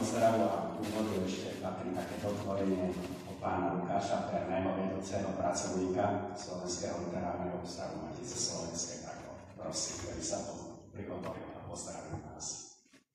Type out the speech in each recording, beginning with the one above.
pozdravu a úvodu ešte patrí takéto otvorenie od pána Lukáša Perného, vedúceho pracovníka Slovenského literárneho ústavu Matice slovenskej. Tak prosím, ktorý sa prihovoril a pozdravím vás.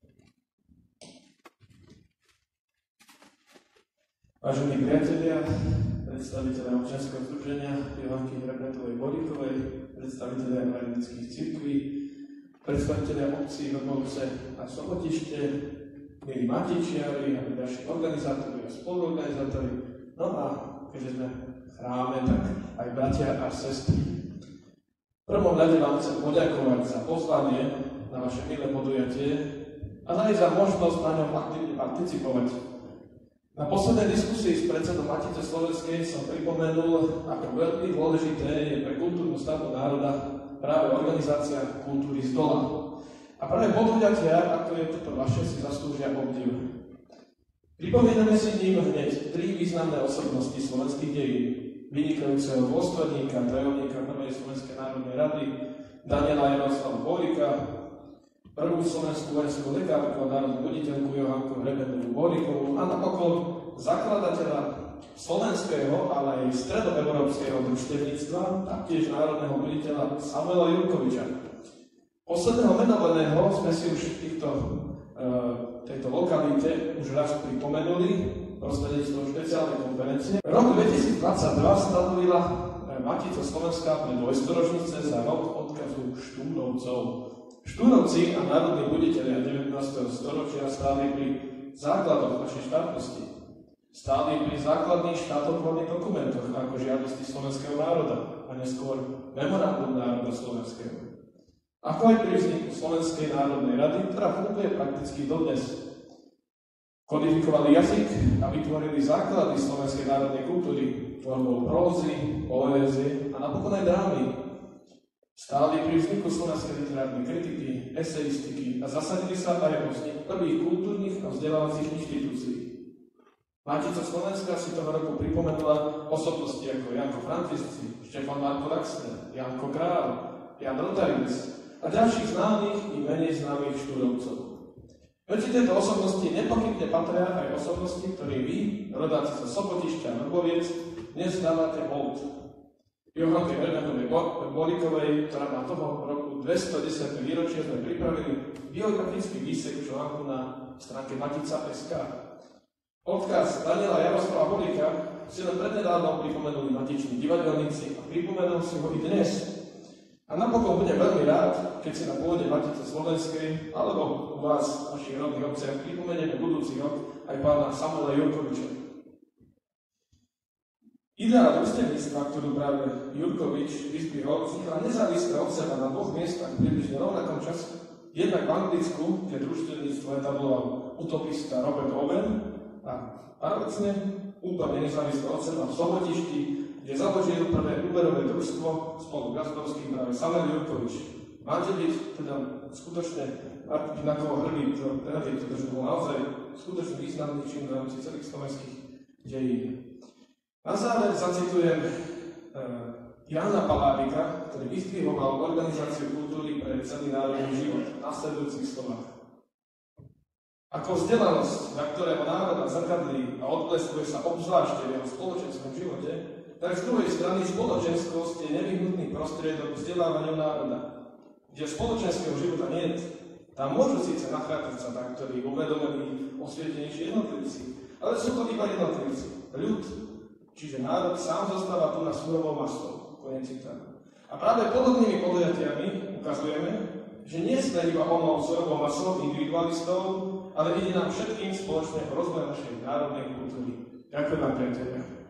Vážení priatelia, predstavitelia občianskeho združenia Johanky Hrebnetovej-Boríkovej, predstavitelia evangelických cirkví, predstavitelia obcí Vrbovce a Sobotište, milí matičiari a ďalší organizátori a spoluorganizátori, no a keďže sme v chráme, tak aj bratia a sestry. V prvom rade vám chcem poďakovať za pozvanie na vaše milé podujatie a aj za možnosť na ňom aktívne participovať. Na poslednej diskusii s predsedom Matice slovenskej som pripomenul, ako veľmi dôležité je pre kultúrnu stavbu národa práve organizácia kultúry z dola. A práve podujatia, ako je toto vaše, si zaslúžia obdiv. Pripomíname si ním hneď 3 významné osobnosti slovenských dejín. Vynikajúceho dôstojníka, tajomníka Prvej Slovenskej národnej rady Daniela Jaroslava Bórika, prvú slovenskú vojenskú lekárku a národnú voditeľku Johanku Hrebnetovú-Boríkovú a napokon zakladateľa slovenského, ale aj stredoeurópskeho družstevníctva, taktiež národného voditeľa Samuela Jurkoviča. Posledného menovaného sme si už v tejto lokalite už raz pripomenuli prostredníctvom špeciálnej konferencie. Rok 2022 stanovila Matica Slovenská pre dvojstoročnice za rok odkazu Štúrovcov. Štúrovci a národní voditelia 19. storočia stáli pri základoch našej štátnosti. Stáli pri základných štátotvorných dokumentoch ako žiadosti slovenského národa a neskôr memorandum národa slovenského. Ako aj pri vzniku Slovenskej národnej rady, ktorá funguje prakticky dodnes. Kodifikovali jazyk a vytvorili základy slovenskej národnej kultúry tvorbou prózy, poézie a napokon aj drámy. Stáli pri vzniku slovenskej literárnej kritiky, eseistiky a zasadili sa aj o vznik prvých kultúrnych a vzdelávacích inštitúcií. Matica Slovenská si toho roku pripomenula osobnosti ako Janko Františci, Štefan Marko Raxner, Janko Král, Jan Rotarinec a ďalších známych i menej známych Štúrovcov. Medzi tieto osobnosti nepochybne patria aj osobnosti, ktoré vy, rodáci zo Sobotišťa a Vrboviec, dnes dávate hold. Johanke Hrebnetovej-Boríkovej, ktorá má toho roku 210. výročie, sme pripravili biografický výsek článku na stránke Matica.sk. Odkaz Daniela Jaroslava Boríka si len prednedávnom pripomenuli matiční divadelníci a pripomenul si ho i dnes. A napokon budem veľmi rád, keď si na pôde Matice Slovenskej alebo u vás v našich rodných obciach pripomenieme budúci rok aj pána Samuela Jurkoviča. Idea družstevníctva, ktorú práve Jurkovič vyzdvihol, vznikla nezávisle od seba na 2 miestach približne rovnakom čase. Jednak v Anglicku, kde družstevníctvo etabloval utopista Robert Owen, a paradocne úplne nezávisle od seba v Sobotišti, kde založil prvé úverové družstvo spolu gazdovským práve Samuel Jurkovič. Máte byť teda skutočne na koho hrdý, pretože bol naozaj skutočne významný čin v rámci celých slovenských dejín. Na záver zacitujem Jana Palárika, ktorý vyzdvihoval organizáciu kultúry pre celý národný život v nasledujúcich slovách. Ako vzdelanosť, na ktorého národa zrkadlí a odbleskuje sa obzvlášť v jeho spoločenskom živote, tak z druhej strany spoločenskosť je nevyhnutný prostriedok vzdelávania národa. Kde spoločenského života nie je, tam môžu síce nachádzať sa tak, ktorí uvedomení osvietenejší jednotlivci, ale sú to iba jednotlivci, ľud, čiže národ sám zostáva tu na surovou masou. Koniec citátu. A práve podobnými podujatiami ukazujeme, že nie sme iba onou surovou masou individualistov, ale ide nám všetkým spoločne o rozvoj našej národnej kultúry. Ďakujem vám, priatelia.